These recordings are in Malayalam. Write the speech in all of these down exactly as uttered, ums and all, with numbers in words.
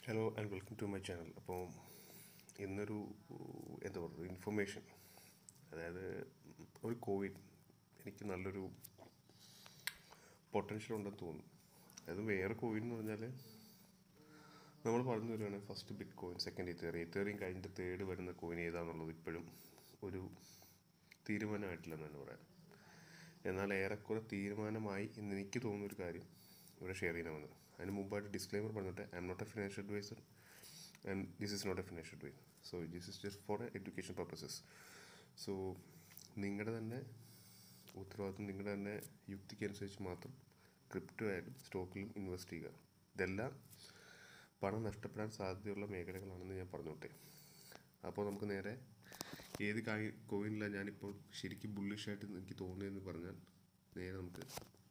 Hello and welcome to my channel. അപ്പോൾ ഇന്നൊരു എന്താ പറയുക ഇൻഫർമേഷൻ, അതായത് ഒരു കോയിൻ എനിക്ക് നല്ലൊരു പൊട്ടൻഷ്യൽ ഉണ്ടെന്ന് തോന്നുന്നു. അതായത് വേറെ കോയിൻ എന്ന് പറഞ്ഞാൽ നമ്മൾ പറഞ്ഞു വരുവാണെങ്കിൽ ഫസ്റ്റ് ബിറ്റ് കോയിൻ, സെക്കൻഡ് ഇത്തേറി ഇത്തേറിയും കഴിഞ്ഞിട്ട് തേർഡ് വരുന്ന കോയിൻ ഏതാണെന്നുള്ളത് ഇപ്പോഴും ഒരു തീരുമാനമായിട്ടില്ലെന്ന് തന്നെ പറയാം. എന്നാൽ ഏറെക്കുറെ തീരുമാനമായി എന്ന് എനിക്ക് തോന്നുന്ന ഒരു കാര്യം ഇവിടെ ഷെയർ ചെയ്യണമെന്ന്. അതിന് മുമ്പായിട്ട് ഡിസ്ക്ലെയിമർ പറഞ്ഞിട്ട് I'm not a financial advisor and this is not a financial advice. So this is just for education purposes. So നിങ്ങളുടെ തന്നെ ഉത്തരവാദിത്വം, നിങ്ങളുടെ തന്നെ യുക്തിക്കനുസരിച്ച് മാത്രം ക്രിപ്റ്റോ ആയാലും സ്റ്റോക്കിലും ഇൻവെസ്റ്റ് ചെയ്യുക. ഇതെല്ലാം പണം നഷ്ടപ്പെടാൻ സാധ്യതയുള്ള മേഖലകളാണെന്ന് ഞാൻ പറഞ്ഞോട്ടെ. അപ്പോൾ നമുക്ക് നേരെ ഏത് കായ് കോയിനിലാണ് ഞാനിപ്പോൾ ശരിക്കും ബുള്ളിഷായിട്ട് എനിക്ക് തോന്നിയതെന്ന് പറഞ്ഞാൽ നേരെ നമുക്ക്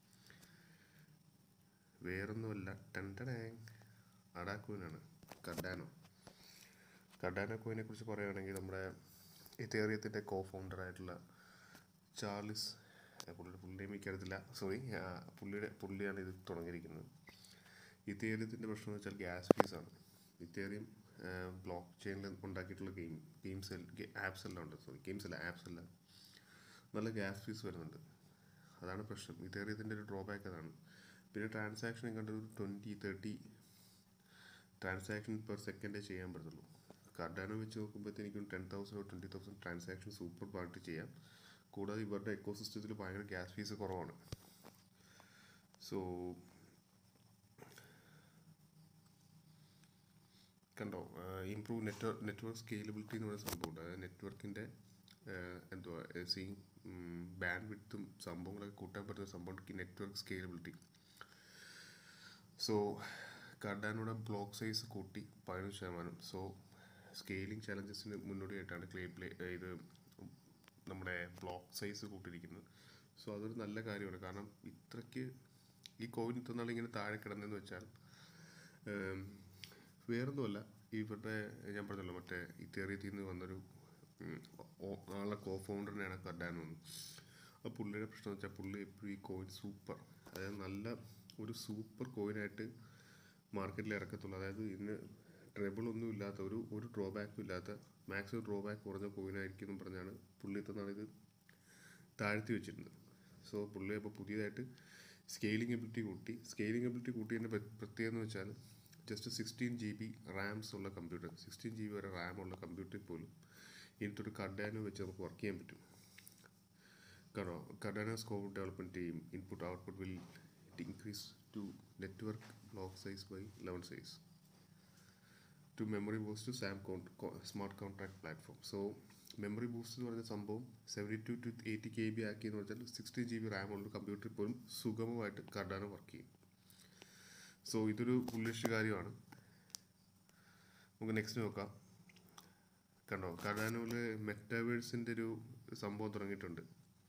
വേറൊന്നുമല്ല, ടെൻറ്റഡേ അഡാ കോയിനാണ്, കർഡാനോ. കർഡാനോ കോയിനെ കുറിച്ച് പറയുകയാണെങ്കിൽ നമ്മുടെ ഇതേറിയത്തിൻ്റെ കോ ഫൗണ്ടറായിട്ടുള്ള ചാർലിസ്, പുള്ളിയുടെ ഫുൾ നെയിം എനിക്കറിയത്തില്ല, സോറി, പുള്ളിയുടെ പുള്ളിയാണ് ഇത് തുടങ്ങിയിരിക്കുന്നത്. ഇതേറിയത്തിൻ്റെ പ്രശ്നം എന്ന് വെച്ചാൽ ഗ്യാസ് ഫീസാണ്. ഇതേറിയം ബ്ലോക്ക് ചെയിനിൽ ഉണ്ടാക്കിയിട്ടുള്ള ഗെയിം ഗെയിംസ് ആപ്സ് എല്ലാം ഉണ്ട്, സോറി ഗെയിംസ് അല്ല ആപ്സ് എല്ലാം നല്ല ഗ്യാസ് ഫീസ് വരുന്നുണ്ട്. അതാണ് പ്രശ്നം. ഇതേറിയത്തിൻ്റെ ഒരു ഡ്രോബാക്ക് അതാണ്. പിന്നെ ട്രാൻസാക്ഷൻ കണ്ടൊരു ട്വൻറ്റി തേർട്ടി ട്രാൻസാക്ഷൻ പെർ സെക്കൻഡേ ചെയ്യാൻ പറ്റത്തുള്ളൂ. കർഡാനോ വെച്ച് നോക്കുമ്പോഴത്തേക്കും ടെൻ തൗസൻഡോ twenty thousand transaction super party ചെയ്യാം. കൂടാതെ ഇവരുടെ എക്കോ സിസ്റ്റത്തിൽ ഭയങ്കര ഗ്യാസ് ഫീസ് കുറവാണ്. സോ കണ്ടോ, ഇംപ്രൂവ് നെറ്റ്വർക്ക് നെറ്റ്വർക്ക് സ്കെയിലബിലിറ്റി എന്ന് പറയുന്ന സംഭവമുണ്ട്. അതായത് നെറ്റ്വർക്കിൻ്റെ എന്തുവാ സീ ബാൻഡ് വിഡ്ത്തും സംഭവങ്ങളൊക്കെ കൂട്ടാൻ പറ്റുന്ന സംഭവം നെറ്റ്വർക്ക് സ്കെയിലബിലിറ്റി. സോ കർഡാനോയുടെ ബ്ലോക്ക് സൈസ് കൂട്ടി പതിനഞ്ച് ശതമാനം. സോ സ്കെയിലിംഗ് ചാലഞ്ചസിന് മുന്നോടിയായിട്ടാണ് ക്ലേ പ്ലേ ഇത് നമ്മുടെ ബ്ലോക്ക് സൈസ് കൂട്ടിയിരിക്കുന്നത്. സോ അതൊരു നല്ല കാര്യമാണ്. കാരണം ഇത്രയ്ക്ക് ഈ കോയിൻ ഇത്ര നാളിങ്ങനെ താഴെ കിടന്നതെന്ന് വെച്ചാൽ വേറൊന്നുമല്ല, ഇവരുടെ ഞാൻ പറഞ്ഞല്ലോ മറ്റേ ഇതേറിയത്തിൽ നിന്ന് വന്നൊരു ആളെ കോ ഫൗണ്ടറിനെയാണ് കർഡാനോ എന്ന്. ആ പുള്ളിയുടെ പ്രശ്നം എന്ന് വെച്ചാൽ പുള്ളി എപ്പോഴും ഈ കോയിൻ സൂപ്പർ, അതായത് നല്ല ഒരു സൂപ്പർ കോയിനായിട്ട് മാർക്കറ്റിൽ ഇറക്കത്തുള്ളൂ. അതായത് ഇന്ന് ട്രബിളൊന്നും ഇല്ലാത്ത ഒരു ഒരു ഡ്രോബാക്കും ഇല്ലാത്ത മാക്സിമം ഡ്രോബാക്ക് കുറഞ്ഞ കോയിനായിരിക്കും എന്ന് പറഞ്ഞാണ് പുള്ളി ഇത്തന്നാണ് ഇത് താഴ്ത്തി വെച്ചിട്ടുണ്ട്. സോ പുള്ളി അപ്പോൾ പുതിയതായിട്ട് സ്കെയിലിംഗ് എബിലിറ്റി കൂട്ടി. സ്കെയിലിംഗ് എബിലിറ്റി കൂട്ടിയതിൻ്റെ പ്രത്യേകത എന്ന് വെച്ചാൽ just sixteen G B RAMs ഉള്ള കമ്പ്യൂട്ടർ, സിക്സ്റ്റീൻ ജി ബി വരെ റാം ഉള്ള കമ്പ്യൂട്ടറിൽ പോലും ഇതിനൊരു കർഡാനോ വെച്ച് നമുക്ക് വർക്ക് ചെയ്യാൻ പറ്റും. കാരണം Cardano scope development team input output will increase to network block size by eleven size to memory boost to some smart contract platform. So memory boost എന്ന് പറഞ്ഞ സംഭവം seventy two to eighty K B ആക്കി എന്ന് വെച്ചാൽ സിക്സ്റ്റീൻ ജി ബി റാം ഉള്ള കമ്പ്യൂട്ടറിൽ പോലും സുഗമമായിട്ട് കർഡാനോ വർക്ക് ചെയ്യും. സോ ഇതൊരു ബുള്ളിഷ് കാര്യമാണ്. നമുക്ക് നെക്സ്റ്റ് നോക്കാം. കണ്ടോ, കർഡാനോയിൽ മെറ്റാവേഴ്സിൻ്റെ ഒരു സംഭവം തുടങ്ങിയിട്ടുണ്ട്.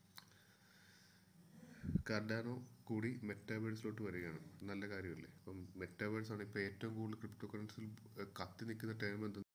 കർഡാനോ കൂടി മെറ്റാവേഴ്സിലോട്ട് വരികയാണ്. നല്ല കാര്യമല്ലേ? അപ്പം മെറ്റാവേഴ്സാണ് ഇപ്പോൾ ഏറ്റവും കൂടുതൽ ക്രിപ്റ്റോ കറൻസിയിൽ കത്തി നിൽക്കുന്ന ടൈം എന്തെന്ന്